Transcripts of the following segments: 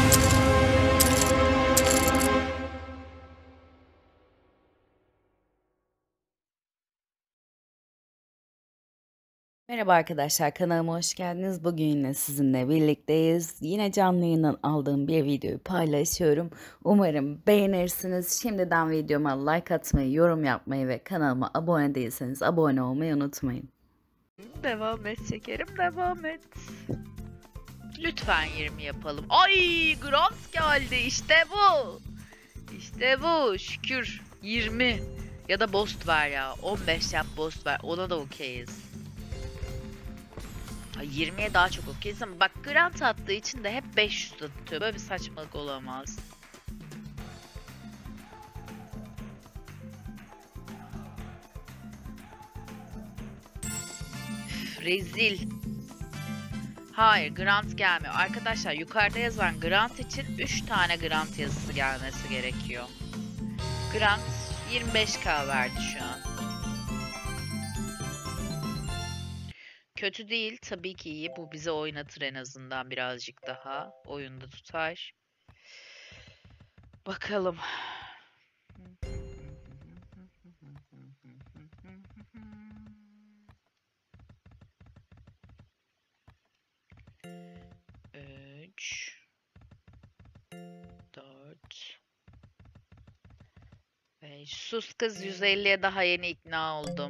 Merhaba arkadaşlar, kanalıma hoş geldiniz. Bugün yine sizinle birlikteyiz. Yine canlı yayından aldığım bir videoyu paylaşıyorum. Umarım beğenirsiniz. Şimdiden videoma like atmayı, yorum yapmayı ve kanalıma abone değilseniz abone olmayı unutmayın. Devam et şekerim, devam et. Lütfen 20 yapalım. Ay, Grant geldi, işte bu. İşte bu, şükür. 20 ya da Bost ver ya. 15 yap, Bost ver. Ona da okeyiz. 20'ye daha çok okeyiz ama bak, Grant attığı için de hep 500 atıyor. Böyle bir saçmalık olamaz. Üf, rezil. Hayır, Grant gelmiyor. Arkadaşlar, yukarıda yazan Grant için 3 tane Grant yazısı gelmesi gerekiyor. Grant 25k verdi şu an. Kötü değil, tabii ki iyi. Bu bizi oynatır en azından birazcık daha. Oyunda tutar. Bakalım. Üç, 4, 5. Sus kız, 150'ye daha yeni ikna oldum.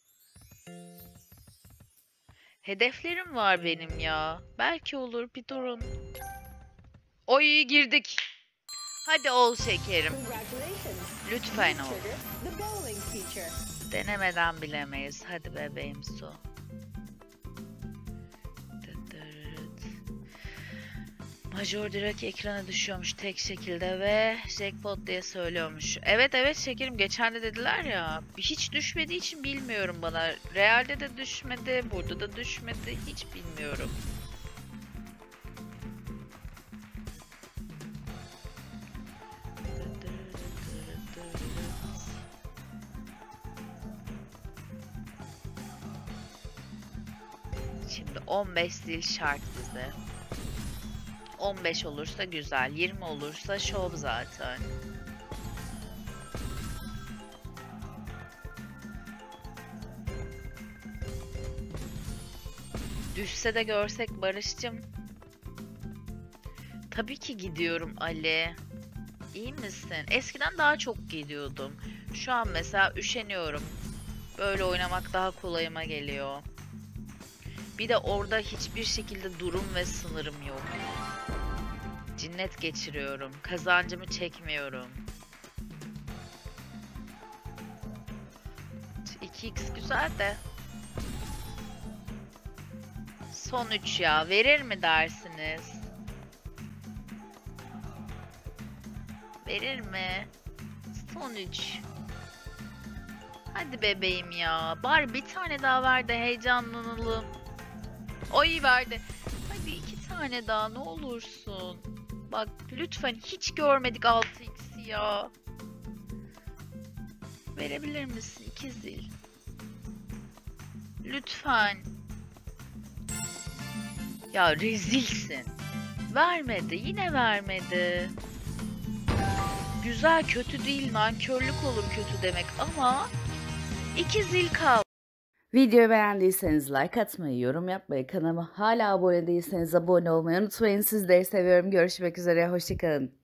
Hedeflerim var benim ya. Belki olur, bir durun. Oy, girdik. Hadi ol şekerim. Lütfen ol. Denemeden bilemeyiz. Hadi bebeğim su. Major direkt ekrana düşüyormuş tek şekilde ve jackpot diye söylüyormuş. Evet evet şekerim, geçen de dediler ya. Hiç düşmediği için bilmiyorum bana. Realde de düşmedi, burada da düşmedi. Hiç bilmiyorum. Şimdi 15 zil şart bize. 15 olursa güzel, 20 olursa şov zaten. Düşse de görsek Barış'cığım. Tabii ki gidiyorum Ali. İyi misin? Eskiden daha çok gidiyordum. Şu an mesela üşeniyorum. Böyle oynamak daha kolayıma geliyor. Bir de orada hiçbir şekilde durum ve sınırım yok. Cinnet geçiriyorum. Kazancımı çekmiyorum. 2x güzel de. Son 3 ya. Verir mi dersiniz? Verir mi? Son 3. Hadi bebeğim ya. Bari bir tane daha ver de heyecanlanalım. Oy verdi. Hadi 2 tane daha ne olursun. Bak lütfen, hiç görmedik 6x'i ya. Verebilir misin 2 zil? Lütfen. Ya rezilsin. Vermedi, yine vermedi. Güzel, kötü değil, nankörlük olur kötü demek ama 2 zil kaldı. Videoyu beğendiyseniz like atmayı, yorum yapmayı, kanalıma hala abone değilseniz abone olmayı unutmayın. Sizleri seviyorum. Görüşmek üzere, hoşça kalın.